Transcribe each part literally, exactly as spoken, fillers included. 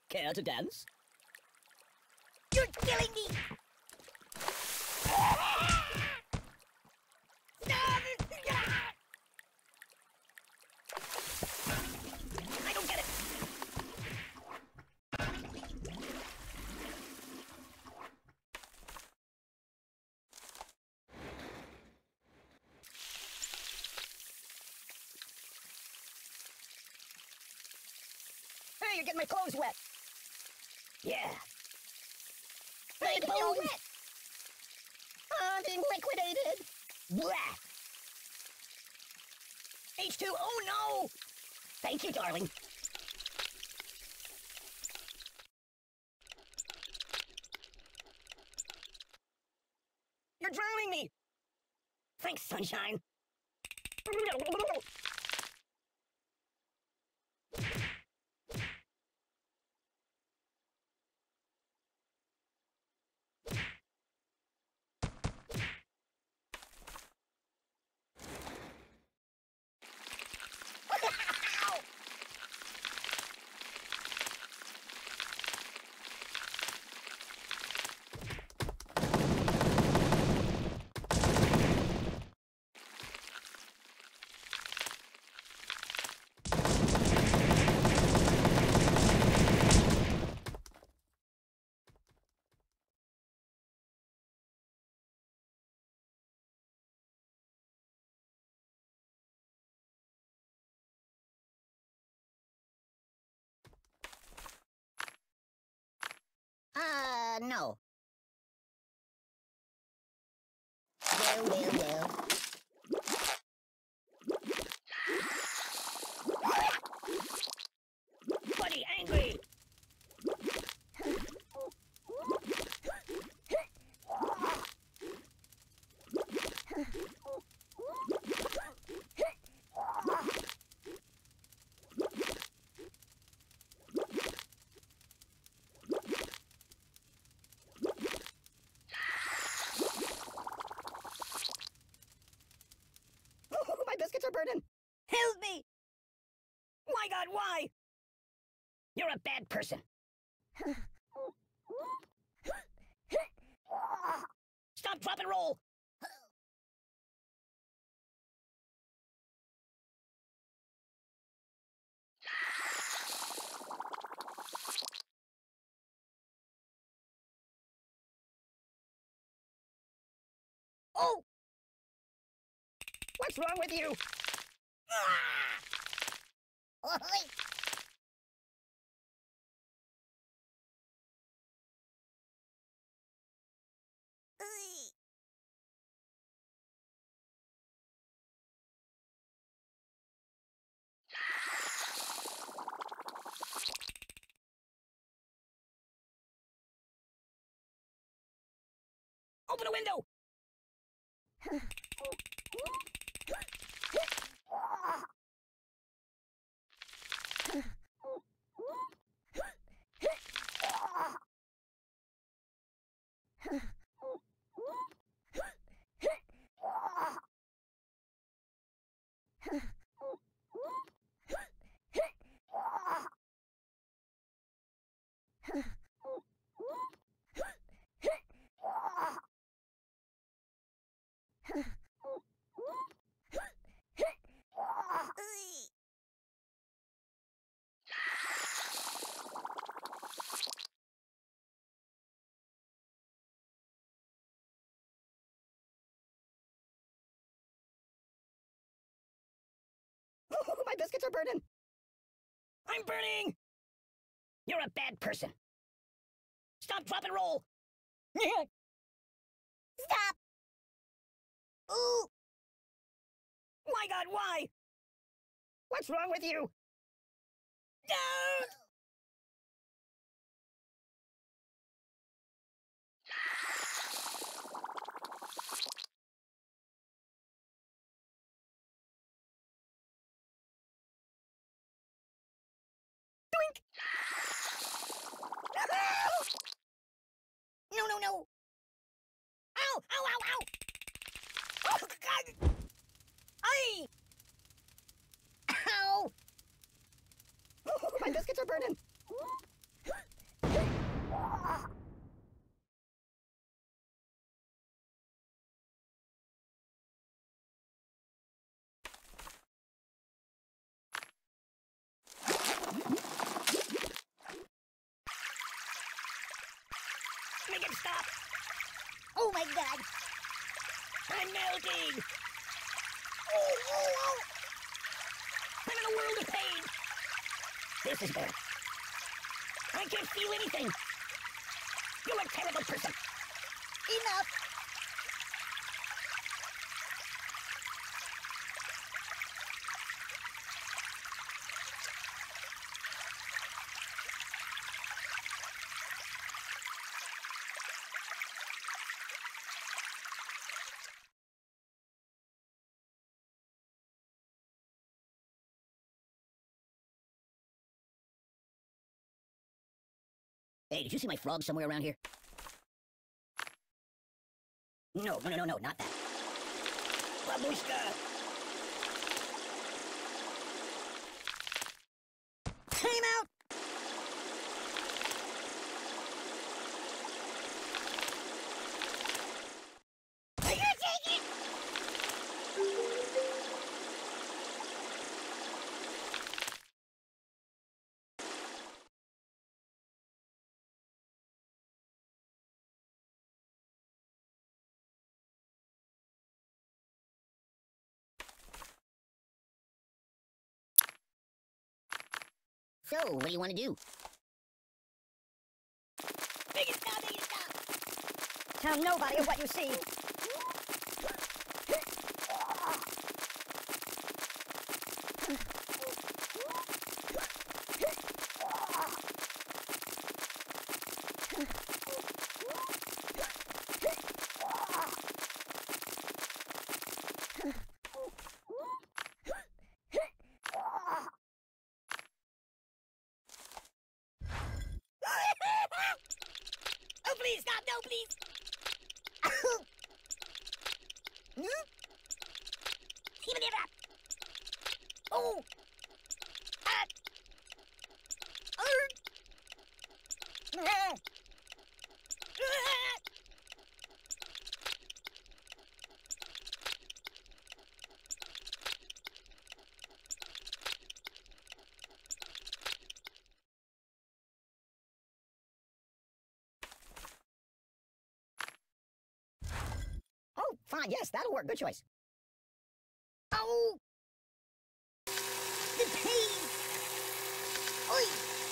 Care to dance? You're killing me! I don't get it! Hey, you're getting my clothes wet! Yeah. My clothes wet! I'm being liquidated! Blah! H two, oh no! Thank you, darling. You're drowning me! Thanks, sunshine. Uh, no. Well, well, well. Buddy, angry! My biscuits are burning! Help me! My God, why? You're a bad person. Stop, drop, and roll! Oh! What's wrong with you? Ah! Oi! Oi! Open a window! My biscuits are burning! I'm burning! You're a bad person. Stop, drop, and roll! Stop! Ooh! My God, why? What's wrong with you? No! Doink! No, no, no! Ow! Ow, ow, ow! Oh, God! Aye! Ow! My biscuits are burning! Make it stop! Oh my god! I'm melting! Oh, oh, oh! I'm in a world of pain! This is bad. I can't feel anything! You're a terrible person! Enough! Hey, did you see my frog somewhere around here? No, no, no, no, no, not that. Babushka! Time out! Are you take it? So, what do you want to do? Make it stop, make it stop! Tell nobody what you see. Oh, please, stop, no, please! Hmm? Even if that. Oh! Ah! Uh. Ah! Oh, fine, yes, that'll work. Good choice. Oh! The pain! Oi!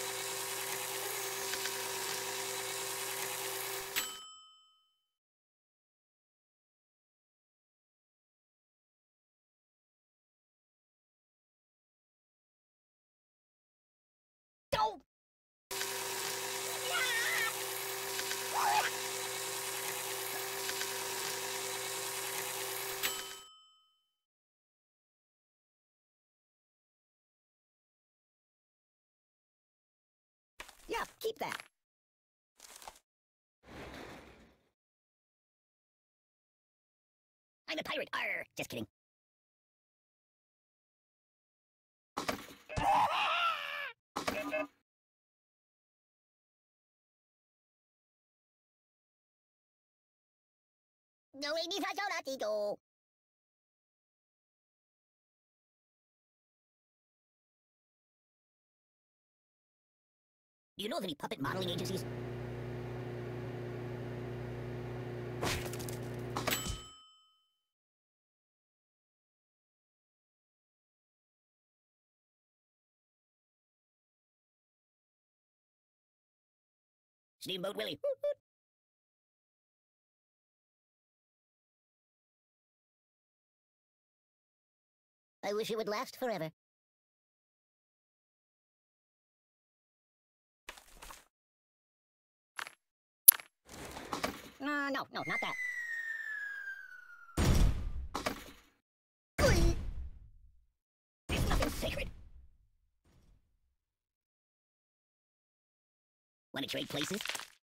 Oh! Yeah, keep that. I'm a pirate. Arr, just kidding. No, re mi fa sol la ti do. Do you know of any puppet modeling agencies? Steamboat Willie. I wish it would last forever. Uh, no, no, not that. There's nothing sacred. Want to trade places?